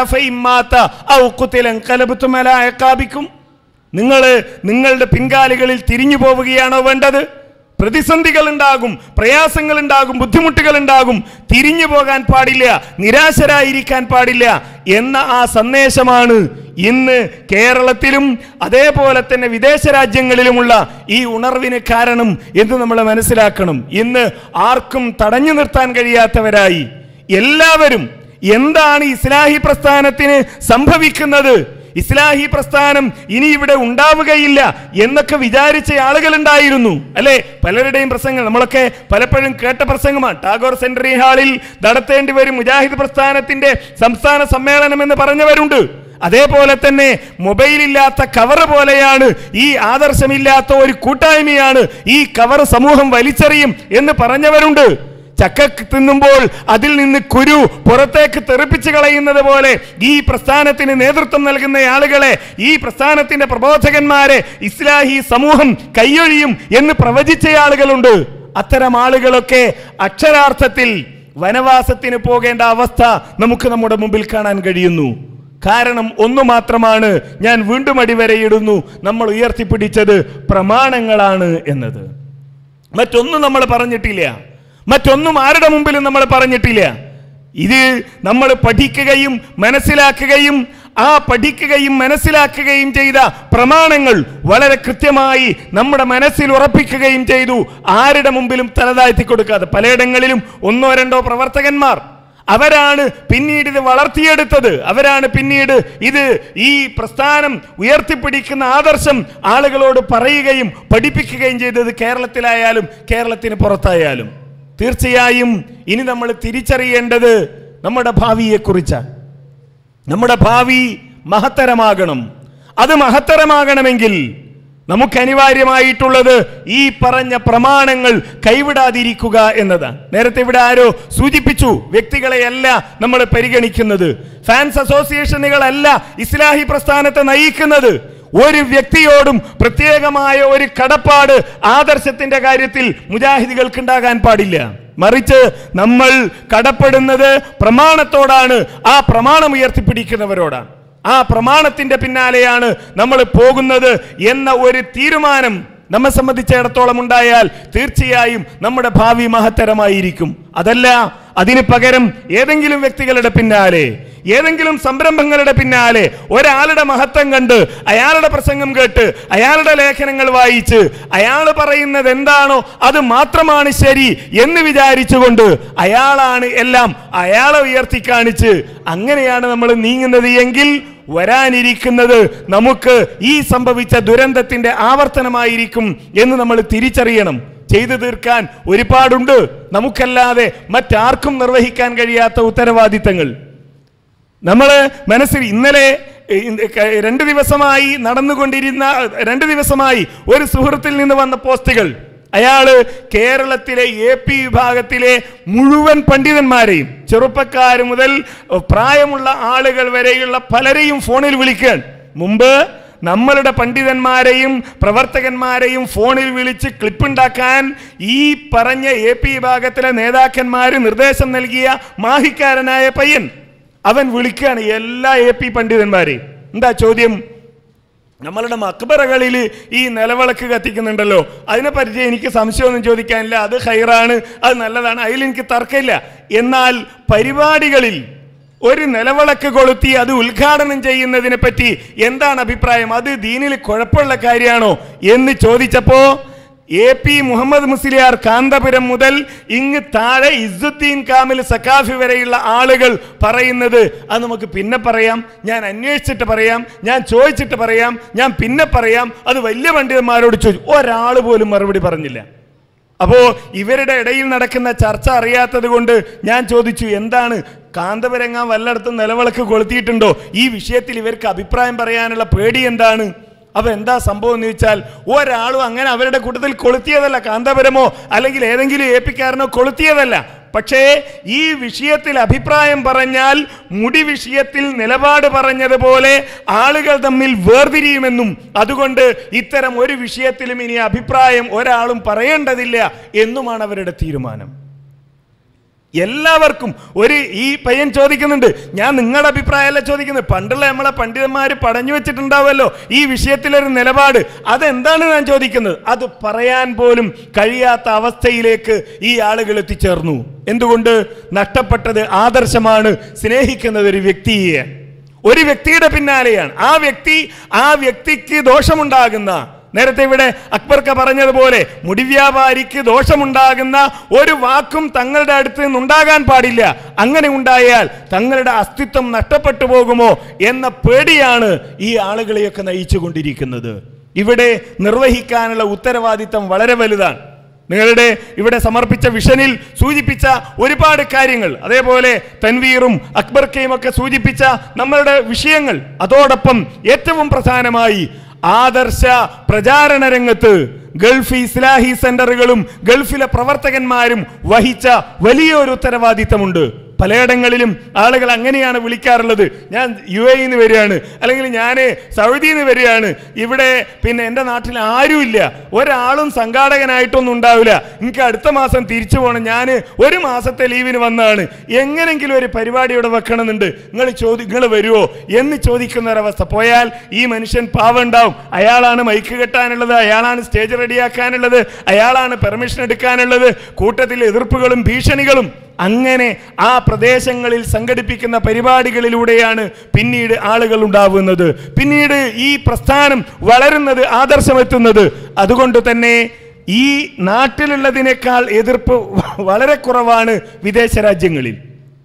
നിങ്ങൾ നിങ്ങളുടെ പിൻകാലികളിൽ തിരിഞ്ഞു പോവുകയാണോ വേണ്ടത്? പ്രതിസന്ധികൾ ഉണ്ടാകും, പ്രയാസങ്ങൾ ഉണ്ടാകും, ബുദ്ധിമുട്ടുകൾ ഉണ്ടാകും. തിരിഞ്ഞു പോകാൻ പാടില്ല, നിരാശരായിരിക്കാൻ പാടില്ല എന്ന ആ സന്ദേശമാണ് ഇന്ന് കേരളത്തിലും അതേപോലെ തന്നെ വിദേശ രാജ്യങ്ങളിലുമുള്ള ഈ ഉണർവിന് കാരണം എന്ന് നമ്മൾ മനസ്സിലാക്കണം. ഇന്ന് ആർക്കും തടഞ്ഞു നിർത്താൻ കഴിയാത്തവരായി എല്ലാവരും എന്താണ് ഇസ്ലാഹി പ്രസ്ഥാനത്തിന് സംഭവിക്കുന്നത്, ഇസ്ലാഹി പ്രസ്ഥാനം ഇനി ഇവിടെ ഉണ്ടാവുകയില്ല എന്നൊക്കെ വിചാരിച്ച ആളുകൾ ഉണ്ടായിരുന്നു അല്ലെ? പലരുടെയും പ്രസംഗം നമ്മളൊക്കെ പലപ്പോഴും കേട്ട പ്രസംഗമാണ്. ടാഗോർ സെൻട്രി ഹാളിൽ നടത്തേണ്ടി വരും മുജാഹിദ് പ്രസ്ഥാനത്തിന്റെ സംസ്ഥാന സമ്മേളനം എന്ന് പറഞ്ഞവരുണ്ട്. അതേപോലെ തന്നെ മൊബൈലില്ലാത്ത കവർ പോലെയാണ് ഈ ആദർശമില്ലാത്ത ഒരു കൂട്ടായ്മയാണ്, ഈ കവർ സമൂഹം വലിച്ചെറിയും എന്ന് പറഞ്ഞവരുണ്ട്. ചക്ക തിന്നുമ്പോൾ അതിൽ നിന്ന് കുരു പുറത്തേക്ക് തെറിപ്പിച്ച് കളയുന്നത് പോലെ ഈ പ്രസ്ഥാനത്തിന് നേതൃത്വം നൽകുന്ന ആളുകളെ, ഈ പ്രസ്ഥാനത്തിന്റെ പ്രബോധകന്മാരെ ഇസ്ലാഹി സമൂഹം കൈയൊഴിയും എന്ന് പ്രവചിച്ച ആളുകളുണ്ട്. അത്തരം ആളുകളൊക്കെ അക്ഷരാർത്ഥത്തിൽ വനവാസത്തിന് പോകേണ്ട അവസ്ഥ നമുക്ക് നമ്മുടെ മുമ്പിൽ കാണാൻ കഴിയുന്നു. കാരണം ഒന്നു മാത്രമാണ്, ഞാൻ വീണ്ടും അടിവരയിടുന്നു, നമ്മൾ ഉയർത്തിപ്പിടിച്ചത് പ്രമാണങ്ങളാണ് എന്നത്. മറ്റൊന്നും നമ്മൾ പറഞ്ഞിട്ടില്ല, മറ്റൊന്നും ആരുടെ മുമ്പിലും നമ്മൾ പറഞ്ഞിട്ടില്ല. ഇത് നമ്മൾ പഠിക്കുകയും മനസ്സിലാക്കുകയും ആ പഠിക്കുകയും മനസ്സിലാക്കുകയും ചെയ്ത പ്രമാണങ്ങൾ വളരെ കൃത്യമായി നമ്മുടെ മനസ്സിൽ ഉറപ്പിക്കുകയും ചെയ്തു. ആരുടെ മുമ്പിലും തലതാഴ്ത്തി കൊടുക്കാതെ. പലയിടങ്ങളിലും ഒന്നോ രണ്ടോ പ്രവർത്തകന്മാർ അവരാണ് പിന്നീട് ഇത് വളർത്തിയെടുത്തത്. അവരാണ് പിന്നീട് ഇത് ഈ പ്രസ്ഥാനം ഉയർത്തിപ്പിടിക്കുന്ന ആദർശം ആളുകളോട് പറയുകയും പഠിപ്പിക്കുകയും ചെയ്തത്, കേരളത്തിലായാലും കേരളത്തിന് പുറത്തായാലും. തീർച്ചയായും ഇനി നമ്മൾ തിരിച്ചറിയേണ്ടത് നമ്മുടെ ഭാവിയെക്കുറിച്ചാണ്. നമ്മുടെ ഭാവി മഹത്തരമാകണം. അത് മഹത്തരമാകണമെങ്കിൽ നമുക്ക് അനിവാര്യമായിട്ടുള്ളത് ഈ പറഞ്ഞ പ്രമാണങ്ങൾ കൈവിടാതിരിക്കുക എന്നതാണ്. നേരത്തെ ഇവിടെ ആരോ സൂചിപ്പിച്ചു, വ്യക്തികളെയല്ല നമ്മൾ പരിഗണിക്കുന്നത്, ഫാൻസ് അസോസിയേഷനുകളല്ല ഇസ്ലാഹി പ്രസ്ഥാനത്തെ നയിക്കുന്നത്. ഒരു വ്യക്തിയോടും പ്രത്യേകമായ ഒരു കടപ്പാട് ആദർശത്തിന്റെ കാര്യത്തിൽ മുജാഹിദുകൾക്ക് ഉണ്ടാകാൻ പാടില്ല. മറിച്ച് നമ്മൾ കടപ്പെടുന്നത് പ്രമാണത്തോടാണ്, ആ പ്രമാണം ഉയർത്തിപ്പിടിക്കുന്നവരോടാണ്. ആ പ്രമാണത്തിന്റെ പിന്നാലെയാണ് നമ്മൾ പോകുന്നത് എന്ന ഒരു തീരുമാനം നമ്മെ സംബന്ധിച്ചിടത്തോളം ഉണ്ടായാൽ തീർച്ചയായും നമ്മുടെ ഭാവി മഹത്തരമായിരിക്കും. അതല്ല അതിന് പകരം ഏതെങ്കിലും വ്യക്തികളുടെ പിന്നാലെ, ഏതെങ്കിലും സംരംഭങ്ങളുടെ പിന്നാലെ ഒരാളുടെ മഹത്വം കണ്ട് അയാളുടെ പ്രസംഗം കേട്ട് അയാളുടെ ലേഖനങ്ങൾ വായിച്ച് അയാൾ പറയുന്നത് എന്താണോ അത് മാത്രമാണ് ശരി എന്ന് വിചാരിച്ചുകൊണ്ട് അയാളാണ് എല്ലാം, അയാളെ ഉയർത്തി കാണിച്ച് അങ്ങനെയാണ് നമ്മൾ നീങ്ങുന്നത് എങ്കിൽ വരാനിരിക്കുന്നത് നമുക്ക് ഈ സംഭവിച്ച ദുരന്തത്തിന്റെ ആവർത്തനമായിരിക്കും എന്ന് നമ്മൾ തിരിച്ചറിയണം. ചെയ്തു തീർക്കാൻ ഒരുപാടുണ്ട്, നമുക്കല്ലാതെ മറ്റാർക്കും നിർവഹിക്കാൻ കഴിയാത്ത ഉത്തരവാദിത്തങ്ങൾ നമ്മൾ മനസ്സിൽ. ഇന്നലെ രണ്ട് ദിവസമായി നടന്നുകൊണ്ടിരുന്ന രണ്ട് ദിവസമായി ഒരു സുഹൃത്തിൽ നിന്ന് വന്ന പോസ്റ്റുകൾ, അയാള് കേരളത്തിലെ എ പി വിഭാഗത്തിലെ മുഴുവൻ പണ്ഡിതന്മാരെയും, ചെറുപ്പക്കാർ മുതൽ പ്രായമുള്ള ആളുകൾ വരെയുള്ള പലരെയും ഫോണിൽ വിളിക്കാൻ. മുമ്പ് നമ്മളുടെ പണ്ഡിതന്മാരെയും പ്രവർത്തകന്മാരെയും ഫോണിൽ വിളിച്ച് ക്ലിപ്പുണ്ടാക്കാൻ ഈ പറഞ്ഞ എ പി വിഭാഗത്തിലെ നേതാക്കന്മാർ നിർദ്ദേശം നൽകിയ മാഹിക്കാരനായ പയ്യൻ അവൻ വിളിക്കുകയാണ് എല്ലാ എ പി പണ്ഡിതന്മാരെയും. എന്താ ചോദ്യം? നമ്മളുടെ മക്ബറകളിൽ ഈ നിലവിളക്ക് കത്തിക്കുന്നുണ്ടല്ലോ, അതിനെ പറ്റി എനിക്ക് സംശയമൊന്നും ചോദിക്കാനില്ല, അത് ഹൈറാണ്, അത് നല്ലതാണ്, അതിലെനിക്ക് തർക്കമില്ല. എന്നാൽ പരിപാടികളിൽ ഒരു നിലവിളക്ക് കൊളുത്തി അത് ഉദ്ഘാടനം ചെയ്യുന്നതിനെ പറ്റി എന്താണ് അഭിപ്രായം? അത് ദീനിൽ കുഴപ്പമുള്ള കാര്യമാണോ എന്ന് ചോദിച്ചപ്പോ എ പി മുഹമ്മദ് മുസ്ലിയാർ കാന്തപുരം മുതൽ ഇങ്ങ് താഴെ ഇസ്സുദ്ദീൻ കാമിൽ സക്കാഫി വരെയുള്ള ആളുകൾ പറയുന്നത് അത് നമുക്ക് പിന്നെ പറയാം, ഞാൻ അന്വേഷിച്ചിട്ട് പറയാം, ഞാൻ ചോദിച്ചിട്ട് പറയാം, ഞാൻ പിന്നെ പറയാം, അത് വലിയ പണ്ഡിതന്മാരോട് ചോദിച്ചു. ഒരാൾ പോലും മറുപടി പറഞ്ഞില്ല. അപ്പോ ഇവരുടെ ഇടയിൽ നടക്കുന്ന ചർച്ച അറിയാത്തത് കൊണ്ട് ഞാൻ ചോദിച്ചു, എന്താണ് കാന്തപുരങ്ങാൻ വല്ലയിടത്തും നിലവിളക്ക് കൊളുത്തിയിട്ടുണ്ടോ? ഈ വിഷയത്തിൽ ഇവർക്ക് അഭിപ്രായം പറയാനുള്ള പേടി എന്താണ്? അപ്പൊ എന്താ സംഭവം എന്ന് ചോദിച്ചാൽ, ഒരാളും അങ്ങനെ അവരുടെ കൂട്ടത്തിൽ കൊളുത്തിയതല്ല, കാന്തപുരമോ അല്ലെങ്കിൽ ഏതെങ്കിലും എ പിക്കാരനോ കൊളുത്തിയതല്ല. പക്ഷേ ഈ വിഷയത്തിൽ അഭിപ്രായം പറഞ്ഞാൽ മുടി വിഷയത്തിൽ നിലപാട് പറഞ്ഞതുപോലെ ആളുകൾ തമ്മിൽ വേർതിരിയുമെന്നും അതുകൊണ്ട് ഇത്തരം ഒരു വിഷയത്തിലും ഇനി അഭിപ്രായം ഒരാളും പറയേണ്ടതില്ല എന്നുമാണ് അവരുടെ തീരുമാനം. എല്ലാവർക്കും ഒരു ഈ പയ്യൻ ചോദിക്കുന്നുണ്ട്, ഞാൻ നിങ്ങളുടെ അഭിപ്രായമല്ല ചോദിക്കുന്നത്, പണ്ടുള്ള നമ്മളെ പണ്ഡിതന്മാർ പടഞ്ഞു വെച്ചിട്ടുണ്ടാവുമല്ലോ ഈ വിഷയത്തിലൊരു നിലപാട്, അതെന്താണ് ഞാൻ ചോദിക്കുന്നത്? അത് പറയാൻ പോലും കഴിയാത്ത അവസ്ഥയിലേക്ക് ഈ ആളുകൾ എത്തിച്ചേർന്നു. എന്തുകൊണ്ട്? നഷ്ടപ്പെട്ടത് ആദർശമാണ്, സ്നേഹിക്കുന്നത് ഒരു വ്യക്തിയെ, ഒരു വ്യക്തിയുടെ പിന്നാലെയാണ്. ആ വ്യക്തി ആ വ്യക്തിക്ക് ദോഷമുണ്ടാകുന്ന, നേരത്തെ ഇവിടെ അക്ബർക്ക പറഞ്ഞതുപോലെ മുടിവ്യാപാരിക്ക് ദോഷമുണ്ടാകുന്ന ഒരു വാക്കും തങ്ങളുടെ അടുത്ത് നിന്നുണ്ടാകാൻ പാടില്ല. അങ്ങനെ ഉണ്ടായാൽ തങ്ങളുടെ അസ്തിത്വം നഷ്ടപ്പെട്ടു പോകുമോ എന്ന പേടിയാണ് ഈ ആളുകളെയൊക്കെ നയിച്ചു കൊണ്ടിരിക്കുന്നത്. ഇവിടെ നിർവഹിക്കാനുള്ള ഉത്തരവാദിത്തം വളരെ വലുതാണ്. നിങ്ങളുടെ ഇവിടെ സമർപ്പിച്ച വിഷനിൽ സൂചിപ്പിച്ച ഒരുപാട് കാര്യങ്ങൾ, അതേപോലെ തൻവീറും അക്ബർക്കയും ഒക്കെ സൂചിപ്പിച്ച നമ്മളുടെ വിഷയങ്ങൾ, അതോടൊപ്പം ഏറ്റവും പ്രധാനമായി ആദർശ പ്രചാരണ രംഗത്ത് ഗൾഫ് ഇസ്ലാഹി സെന്ററുകളും ഗൾഫിലെ പ്രവർത്തകന്മാരും വഹിച്ച വലിയൊരു ഉത്തരവാദിത്തമുണ്ട്. പലയിടങ്ങളിലും ആളുകൾ അങ്ങനെയാണ് വിളിക്കാറുള്ളത്, ഞാൻ യു എ നിന്ന് വരികയാണ്, അല്ലെങ്കിൽ ഞാൻ സൗദിയിൽ നിന്ന് വരികയാണ്, ഇവിടെ പിന്നെ എൻ്റെ നാട്ടിൽ ആരുമില്ല, ഒരാളും സംഘാടകനായിട്ടൊന്നും ഉണ്ടാവില്ല, എനിക്ക് അടുത്ത മാസം തിരിച്ചു പോകണം, ഞാൻ ഒരു മാസത്തെ ലീവിന് വന്നതാണ്, എങ്ങനെങ്കിലും ഒരു പരിപാടി ഇവിടെ വെക്കണമെന്നുണ്ട്, നിങ്ങൾ ചോദി നിങ്ങൾ വരുമോ എന്ന് ചോദിക്കുന്ന ഒരവസ്ഥ. പോയാൽ ഈ മനുഷ്യൻ പാവം ഉണ്ടാവും, അയാളാണ് മൈക്ക് കെട്ടാനുള്ളത്, അയാളാണ് സ്റ്റേജ് റെഡിയാക്കാനുള്ളത്, അയാളാണ് പെർമിഷൻ എടുക്കാനുള്ളത്, കൂട്ടത്തിൽ എതിർപ്പുകളും ഭീഷണികളും. അങ്ങനെ ആ പ്രദേശങ്ങളിൽ സംഘടിപ്പിക്കുന്ന പരിപാടികളിലൂടെയാണ് പിന്നീട് ആളുകൾ ഉണ്ടാവുന്നത്, പിന്നീട് ഈ പ്രസ്ഥാനം വളരുന്നത്, ആദർശമെത്തുന്നത്. അതുകൊണ്ട് തന്നെ ഈ നാട്ടിലുള്ളതിനേക്കാൾ എതിർപ്പ് വളരെ കുറവാണ് വിദേശ രാജ്യങ്ങളിൽ.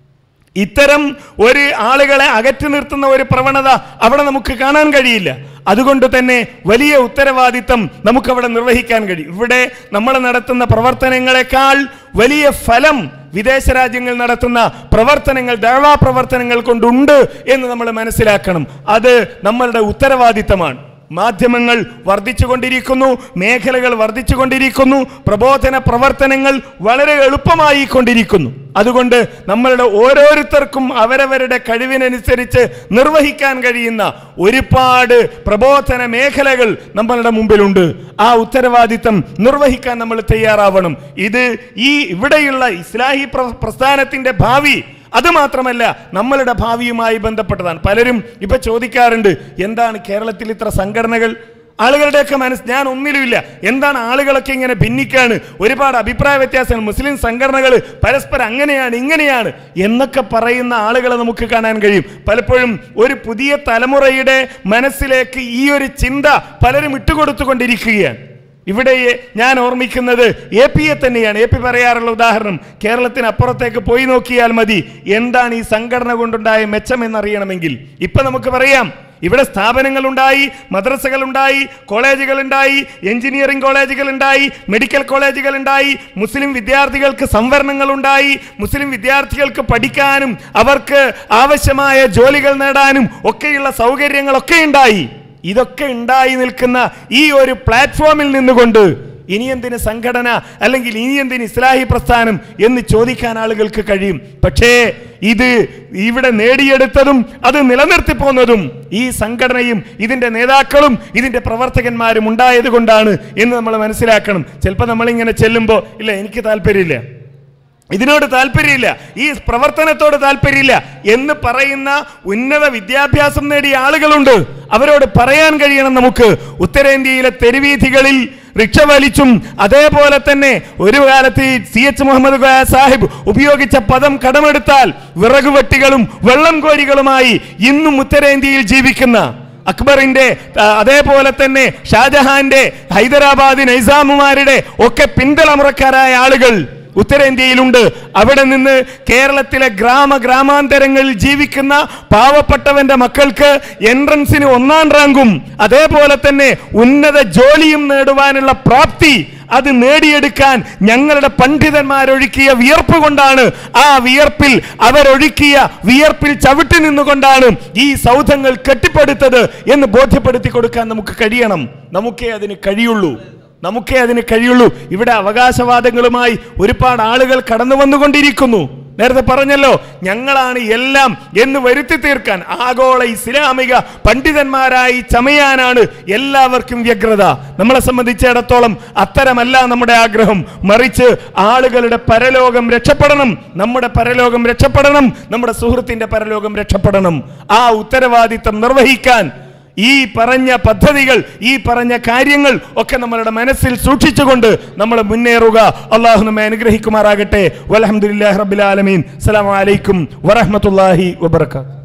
ഇത്തരം ഒരു ആളുകളെ അകറ്റി നിർത്തുന്ന ഒരു പ്രവണത അവിടെ നമുക്ക് കാണാൻ കഴിയില്ല. അതുകൊണ്ട് തന്നെ വലിയ ഉത്തരവാദിത്തം നമുക്കവിടെ നിർവഹിക്കാൻ കഴിയും. ഇവിടെ നമ്മൾ നടത്തുന്ന പ്രവർത്തനങ്ങളെക്കാൾ വലിയ ഫലം വിദേശ രാജ്യങ്ങൾ നടത്തുന്ന പ്രവർത്തനങ്ങൾ, ദഅ്വാ പ്രവർത്തനങ്ങൾ കൊണ്ടുണ്ട് എന്ന് നമ്മൾ മനസ്സിലാക്കണം. അത് നമ്മളുടെ ഉത്തരവാദിത്തമാണ്. മാധ്യമങ്ങൾ വർദ്ധിച്ചുകൊണ്ടിരിക്കുന്നു, മേഖലകൾ വർദ്ധിച്ചുകൊണ്ടിരിക്കുന്നു, പ്രബോധന പ്രവർത്തനങ്ങൾ വളരെ എളുപ്പമായി കൊണ്ടിരിക്കുന്നു. അതുകൊണ്ട് നമ്മളുടെ ഓരോരുത്തർക്കും അവരവരുടെ കഴിവിനനുസരിച്ച് നിർവഹിക്കാൻ കഴിയുന്ന ഒരുപാട് പ്രബോധന മേഖലകൾ നമ്മളുടെ മുമ്പിലുണ്ട്. ആ ഉത്തരവാദിത്തം നിർവഹിക്കാൻ നമ്മൾ തയ്യാറാവണം. ഇത് ഈ ഇവിടെയുള്ള ഇസ്ലാഹി പ്രസ്ഥാനത്തിന്റെ ഭാവി അത് മാത്രമല്ല, നമ്മളുടെ ഭാവിയുമായി ബന്ധപ്പെട്ടതാണ്. പലരും ഇപ്പൊ ചോദിക്കാറുണ്ട്, എന്താണ് കേരളത്തിൽ ഇത്ര സംഘടനകൾ? ആളുകളുടെയൊക്കെ മനസ്സ്, ഞാൻ ഒന്നിലുമില്ല, എന്താണ് ആളുകളൊക്കെ ഇങ്ങനെ ഭിന്നിക്കാണ്, ഒരുപാട് അഭിപ്രായ വ്യത്യാസങ്ങൾ, മുസ്ലിം സംഘടനകൾ പരസ്പരം അങ്ങനെയാണ് ഇങ്ങനെയാണ് എന്നൊക്കെ പറയുന്ന ആളുകളെ നമുക്ക് കാണാൻ കഴിയും. പലപ്പോഴും ഒരു പുതിയ തലമുറയുടെ മനസ്സിലേക്ക് ഈ ഒരു ചിന്ത പലരും ഇട്ടുകൊടുത്തുകൊണ്ടിരിക്കുകയാണ്. ഇവിടെ ഞാൻ ഓർമ്മിക്കുന്നത് എ പിയെ തന്നെയാണ്. എ പി പറയാറുള്ള ഉദാഹരണം, കേരളത്തിന് അപ്പുറത്തേക്ക് പോയി നോക്കിയാൽ മതി എന്താണ് ഈ സംഘടന കൊണ്ടുണ്ടായ മെച്ചം എന്നറിയണമെങ്കിൽ. ഇപ്പൊ നമുക്ക് പറയാം, ഇവിടെ സ്ഥാപനങ്ങളുണ്ടായി, മദ്രസകളുണ്ടായി, കോളേജുകളുണ്ടായി, എഞ്ചിനീയറിംഗ് കോളേജുകളുണ്ടായി, മെഡിക്കൽ കോളേജുകളുണ്ടായി, മുസ്ലിം വിദ്യാർത്ഥികൾക്ക് സംവരണങ്ങളുണ്ടായി, മുസ്ലിം വിദ്യാർത്ഥികൾക്ക് പഠിക്കാനും അവർക്ക് ആവശ്യമായ ജോലികൾ നേടാനും ഒക്കെയുള്ള സൗകര്യങ്ങളൊക്കെ ഉണ്ടായി. ഇതൊക്കെ ഉണ്ടായി നിൽക്കുന്ന ഈ ഒരു പ്ലാറ്റ്ഫോമിൽ നിന്നുകൊണ്ട് ഇനി എന്തിന് സംഘടന, അല്ലെങ്കിൽ ഇനി എന്തിന് ഇസ്ലാഹി പ്രസ്ഥാനം എന്ന് ചോദിക്കാൻ ആളുകൾക്ക് കഴിയും. പക്ഷേ ഇത് ഇവിടെ നേടിയെടുത്തതും അത് നിലനിർത്തിപ്പോന്നതും ഈ സംഘടനയും ഇതിൻ്റെ നേതാക്കളും ഇതിൻ്റെ പ്രവർത്തകന്മാരും ഉണ്ടായത് കൊണ്ടാണ് എന്ന് നമ്മൾ മനസ്സിലാക്കണം. ചിലപ്പോൾ നമ്മളിങ്ങനെ ചെല്ലുമ്പോൾ, ഇല്ല എനിക്ക് താല്പര്യമില്ല, ഇതിനോട് താല്പര്യമില്ല, ഈ പ്രവർത്തനത്തോട് താല്പര്യമില്ല എന്ന് പറയുന്ന ഉന്നത വിദ്യാഭ്യാസം നേടിയ ആളുകളുണ്ട്. അവരോട് പറയാൻ കഴിയണം നമുക്ക്. ഉത്തരേന്ത്യയിലെ തെരുവീഥികളിൽ റിക്ഷ വലിച്ചും അതേപോലെ തന്നെ ഒരു കാലത്ത് സി എച്ച് മുഹമ്മദ് ഖായ സാഹിബ് ഉപയോഗിച്ച പദം കടമെടുത്താൽ വിറകുവെട്ടികളും വെള്ളം കോരികളുമായി ഇന്നും ഉത്തരേന്ത്യയിൽ ജീവിക്കുന്ന അക്ബറിന്റെ, അതേപോലെ തന്നെ ഷാജഹാന്റെ, ഹൈദരാബാദ് നൈസാമുമാരുടെ ഒക്കെ പിന്തലമുറക്കാരായ ആളുകൾ ഉത്തരേന്ത്യയിലുണ്ട്. അവിടെ നിന്ന് കേരളത്തിലെ ഗ്രാമ ഗ്രാമാന്തരങ്ങളിൽ ജീവിക്കുന്ന പാവപ്പെട്ടവന്റെ മക്കൾക്ക് എൻട്രൻസിന് ഒന്നാം റാങ്കും അതേപോലെ തന്നെ ഉന്നത ജോലിയും നേടുവാനുള്ള പ്രാപ്തി അത് നേടിയെടുക്കാൻ ഞങ്ങളുടെ പണ്ഡിതന്മാരൊഴുക്കിയ വിയർപ്പ് കൊണ്ടാണ്. ആ വിയർപ്പിൽ അവരൊഴുക്കിയ വിയർപ്പിൽ ചവിട്ടി നിന്നുകൊണ്ടാണ് ഈ സൗധങ്ങൾ കെട്ടിപ്പടുത്തത് എന്ന് ബോധ്യപ്പെടുത്തി കൊടുക്കാൻ നമുക്ക് കഴിയണം. നമുക്കേ അതിന് കഴിയുള്ളൂ നമുക്കേ അതിന് കഴിയുള്ളൂ ഇവിടെ അവകാശവാദങ്ങളുമായി ഒരുപാട് ആളുകൾ കടന്നു വന്നുകൊണ്ടിരിക്കുന്നു. നേരത്തെ പറഞ്ഞല്ലോ, ഞങ്ങളാണ് എല്ലാം എന്ന് വരുത്തി തീർക്കാൻ ആഗോള ഇസ്ലാമിക പണ്ഡിതന്മാരായി ചമയാനാണ് എല്ലാവർക്കും വ്യഗ്രത. നമ്മളെ സംബന്ധിച്ചിടത്തോളം അത്തരമല്ല നമ്മുടെ ആഗ്രഹം. മറിച്ച് ആളുകളുടെ പരലോകം രക്ഷപ്പെടണം, നമ്മുടെ പരലോകം രക്ഷപ്പെടണം, നമ്മുടെ സുഹൃത്തിന്റെ പരലോകം രക്ഷപ്പെടണം. ആ ഉത്തരവാദിത്തം നിർവഹിക്കാൻ ഈ പറഞ്ഞ പദ്ധതികൾ, ഈ പറഞ്ഞ കാര്യങ്ങൾ ഒക്കെ നമ്മളുടെ മനസ്സിൽ സൂക്ഷിച്ചുകൊണ്ട് നമ്മൾ മുന്നേറുക. അള്ളാഹു നമ്മെ അനുഗ്രഹിക്കുമാറാകട്ടെ. വൽഹംദുലില്ലാഹി റബ്ബിൽ ആലമീൻ. അസ്സലാമു അലൈക്കും വറഹ്മത്തുള്ളാഹി വബറകാതുഹു.